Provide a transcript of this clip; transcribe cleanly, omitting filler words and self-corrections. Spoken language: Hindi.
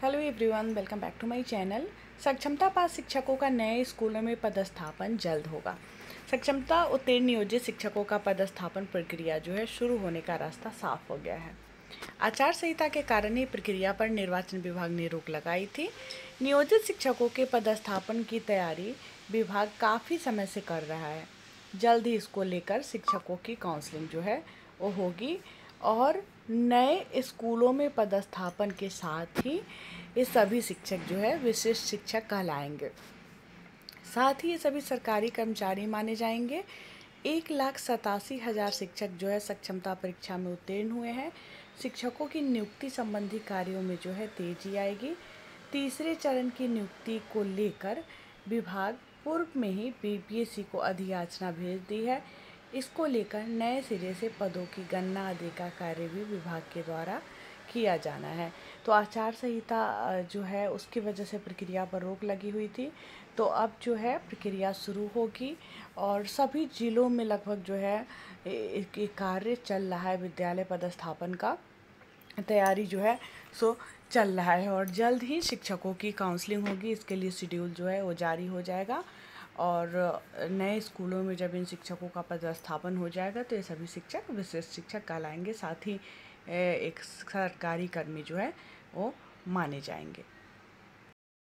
Hello everyone, welcome back to my channel. सक्षमता पास शिक्षकों का नए स्कूलों में पदस्थापन जल्द होगा। सक्षमता उत्तीर्ण नियोजित शिक्षकों का पदस्थापन प्रक्रिया जो है शुरू होने का रास्ता साफ हो गया है। आचार संहिता के कारण ही प्रक्रिया पर निर्वाचन विभाग ने रोक लगाई थी। नियोजित शिक्षकों के पदस्थापन की तैयारी विभाग काफ़ी समय से कर रहा है। जल्द ही इसको लेकर शिक्षकों की काउंसलिंग जो है वो होगी और नए स्कूलों में पदस्थापन के साथ ही ये सभी शिक्षक जो है विशिष्ट शिक्षक कहलाएंगे। साथ ही ये सभी सरकारी कर्मचारी माने जाएंगे। 1,87,000 शिक्षक जो है सक्षमता परीक्षा में उत्तीर्ण हुए हैं। शिक्षकों की नियुक्ति संबंधी कार्यों में जो है तेजी आएगी। तीसरे चरण की नियुक्ति को लेकर विभाग पूर्व में ही बीपीएससी को अधियाचना भेज दी है। इसको लेकर नए सिरे से पदों की गणना आदि का कार्य भी विभाग के द्वारा किया जाना है। तो आचार संहिता जो है उसकी वजह से प्रक्रिया पर रोक लगी हुई थी, तो अब जो है प्रक्रिया शुरू होगी और सभी जिलों में लगभग जो है ये कार्य चल रहा है। विद्यालय पदस्थापन का तैयारी जो है सो चल रहा है और जल्द ही शिक्षकों की काउंसलिंग होगी। इसके लिए शेड्यूल जो है वो जारी हो जाएगा और नए स्कूलों में जब इन शिक्षकों का पदस्थापन हो जाएगा तो ये सभी शिक्षक विशिष्ट शिक्षक कहलाएंगे। साथ ही एक सरकारी कर्मी जो है वो माने जाएंगे।